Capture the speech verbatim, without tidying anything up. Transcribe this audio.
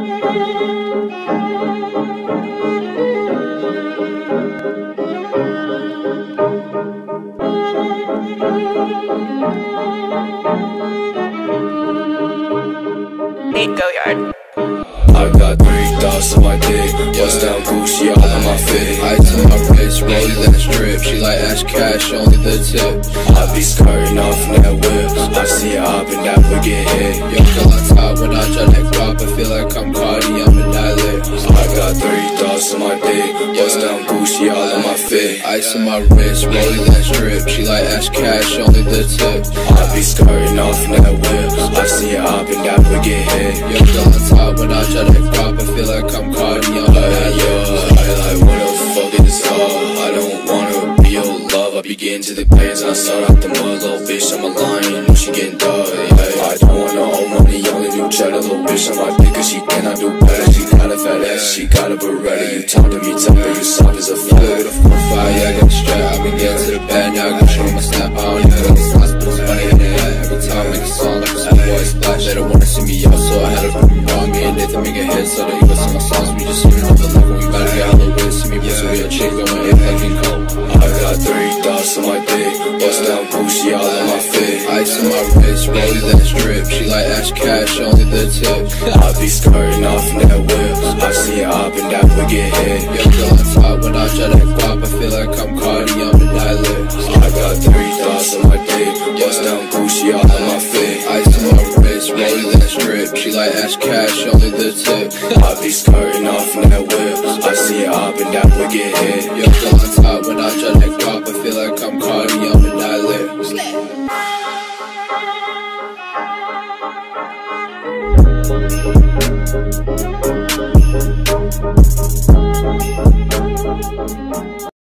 Nate Goyard. I got three thoughts on my dick, bust down Gucci all on my fit. I to my wrist, rollie that strip. She like Ash Cash, only the tip. I be skirting off in that whip. I see her up and that would get hit. Yo, feel on top when I try that crop. I feel like I'm Cardi, I'm an islet. I got three thoughts on my dick, bust down Gucci all on my fit. Ice on my wrist, rollie that strip. She like Ash Cash, only the tip. I be skirting off in that whip. I see her up and that would get hit. Yo, feel on top when I try that crop. I feel like I'm Cardi, I'm an islet. I like, what the fuck is this all? I don't wanna be your love. I be getting to the pants, I start out the mud. Little bitch, I'm a lion, know she getting dug. I don't wanna owe money, only do cheddar. Little bitch, I'm like, cause she cannot do better. She got a fat ass, she got a Beretta. You talk to me tough, but you soft as a fire. With a four five, yeah, I got the strap. I been getting to the bed, now I got show my snap. I don't even know the sauce, but it's funny in the head. Every time I make a song like a schoolboy splash. They don't wanna see me out, so I had to put me on. Me and Nathan make a hit, so they even see my songs. We just hearing off the level, we gotta get all the way. See me, so we a chick going in fucking cold. I got three thoughts on my dick, bust down Gucci all on my fit. Ice on my wrist, rollie that strip. She like Ash Cash, only the tip. I be skirting off in that whip. I see her up and that would get hit. Yo, feel on top when I try that crop. I feel like I'm Cardi, I'm an islet. I got three thoughts on my dick, bust down Gucci all on my fit. Ice on my wrist, rollie that strip. She like Ash Cash, only the tip. I be skirting off in that whip. I see her up and that would get hit. Yo, feel on top when I try that crop. I feel like I'm Cardi, I'm